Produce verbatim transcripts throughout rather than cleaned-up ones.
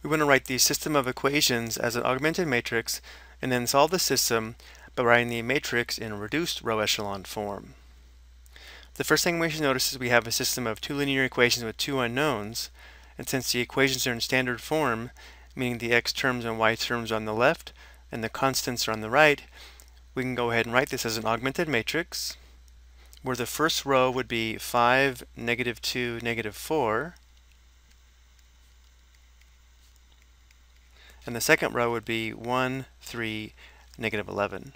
We want to write the system of equations as an augmented matrix and then solve the system by writing the matrix in reduced row echelon form. The first thing we should notice is we have a system of two linear equations with two unknowns, and since the equations are in standard form, meaning the x terms and y terms are on the left and the constants are on the right, we can go ahead and write this as an augmented matrix, where the first row would be five, negative two, negative four, and the second row would be one, three, negative eleven.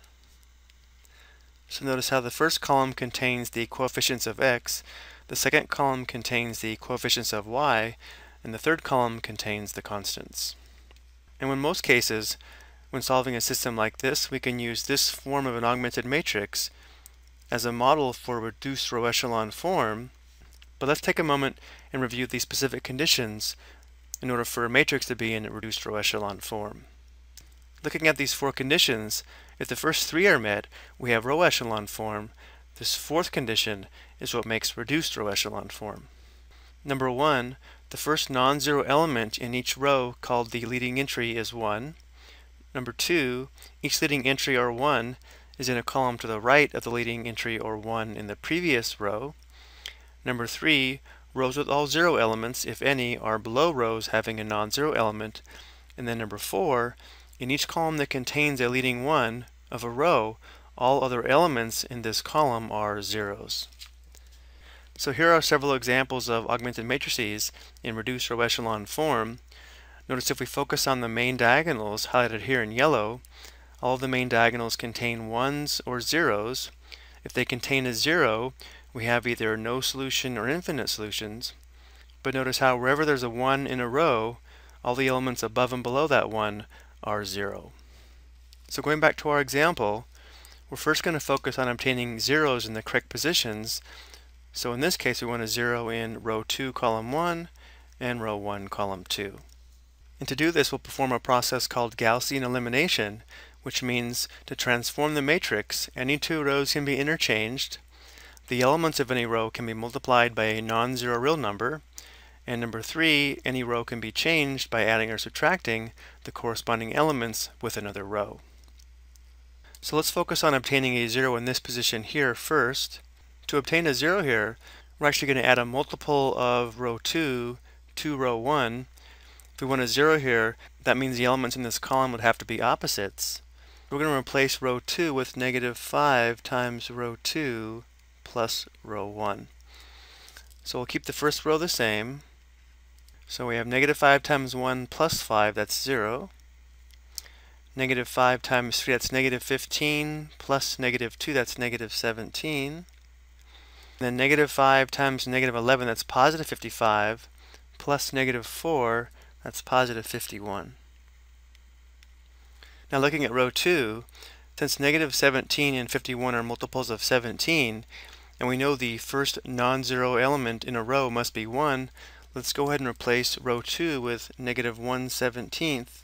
So notice how the first column contains the coefficients of x, the second column contains the coefficients of y, and the third column contains the constants. And in most cases, when solving a system like this, we can use this form of an augmented matrix as a model for reduced row echelon form. But let's take a moment and review the specific conditions in order for a matrix to be in a reduced row echelon form. Looking at these four conditions, if the first three are met, we have row echelon form. This fourth condition is what makes reduced row echelon form. Number one, the first non-zero element in each row called the leading entry is one. Number two, each leading entry or one is in a column to the right of the leading entry or one in the previous row. Number three, rows with all zero elements, if any, are below rows having a non-zero element. And then number four, in each column that contains a leading one of a row, all other elements in this column are zeros. So here are several examples of augmented matrices in reduced row echelon form. Notice if we focus on the main diagonals highlighted here in yellow, all of the main diagonals contain ones or zeros. If they contain a zero, we have either no solution or infinite solutions. But notice how wherever there's a one in a row, all the elements above and below that one are zero. So going back to our example, we're first going to focus on obtaining zeros in the correct positions. So in this case, we want a zero in row two, column one, and row one, column two. And to do this, we'll perform a process called Gaussian elimination, which means to transform the matrix, any two rows can be interchanged. The elements of any row can be multiplied by a non-zero real number. And number three, any row can be changed by adding or subtracting the corresponding elements with another row. So let's focus on obtaining a zero in this position here first. To obtain a zero here, we're actually going to add a multiple of row two to row one. If we want a zero here, that means the elements in this column would have to be opposites. We're going to replace row two with negative five times row two plus row one. So we'll keep the first row the same. So we have negative five times one plus five, that's zero. Negative five times three, that's negative fifteen, plus negative two, that's negative seventeen. And then negative five times negative eleven, that's positive fifty-five, plus negative four, that's positive fifty-one. Now looking at row two, since negative seventeen and fifty-one are multiples of seventeen, and we know the first non-zero element in a row must be one, let's go ahead and replace row two with negative one seventeenth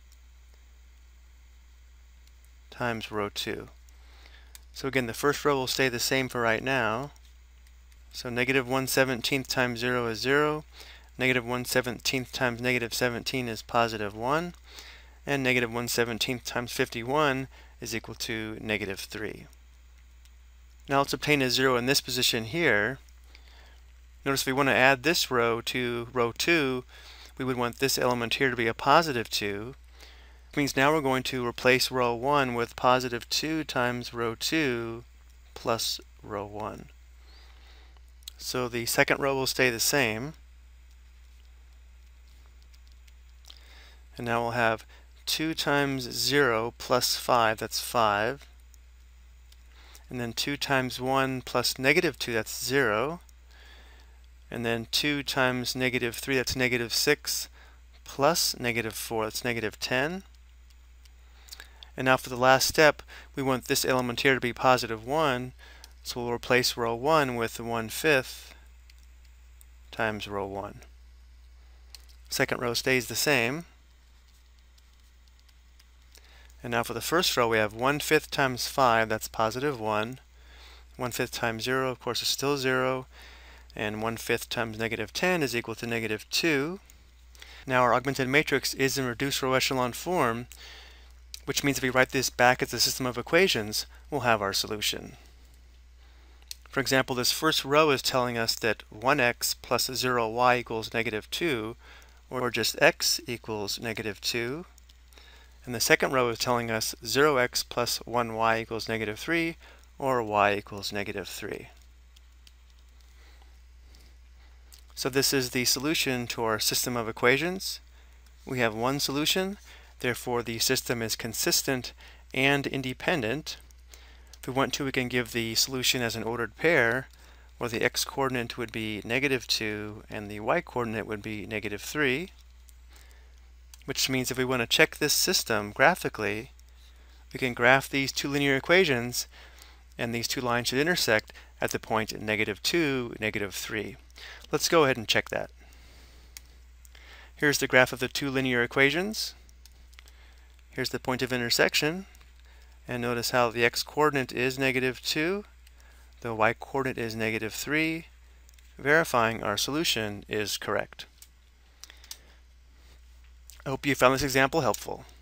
times row two. So again, the first row will stay the same for right now. So negative one seventeenth times zero is zero. Negative one seventeenth times negative seventeen is positive one. And negative one seventeenth times fifty-one is equal to negative three. Now let's obtain a zero in this position here. Notice if we want to add this row to row two, we would want this element here to be a positive two. Which means now we're going to replace row one with positive two times row two plus row one. So the second row will stay the same. And now we'll have two times zero plus five, that's five. And then two times one plus negative two, that's zero. And then two times negative three, that's negative six, plus negative four, that's negative ten. And now for the last step, we want this element here to be positive one, so we'll replace row one with one fifth times row one. Second row stays the same. And now for the first row, we have one fifth times five, that's positive one. one fifth times zero, of course, is still zero. And one fifth times negative ten is equal to negative two. Now our augmented matrix is in reduced row echelon form, which means if we write this back as a system of equations, we'll have our solution. For example, this first row is telling us that one x plus zero y equals negative two, or just x equals negative two. And the second row is telling us zero x plus one y equals negative three, or y equals negative three. So this is the solution to our system of equations. We have one solution, therefore the system is consistent and independent. If we want to, we can give the solution as an ordered pair, where the x-coordinate would be negative two and the y-coordinate would be negative three, which means if we want to check this system graphically, we can graph these two linear equations, and these two lines should intersect at the point negative two, negative three. Let's go ahead and check that. Here's the graph of the two linear equations. Here's the point of intersection. And notice how the x-coordinate is negative two, the y-coordinate is negative three, verifying our solution is correct. I hope you found this example helpful.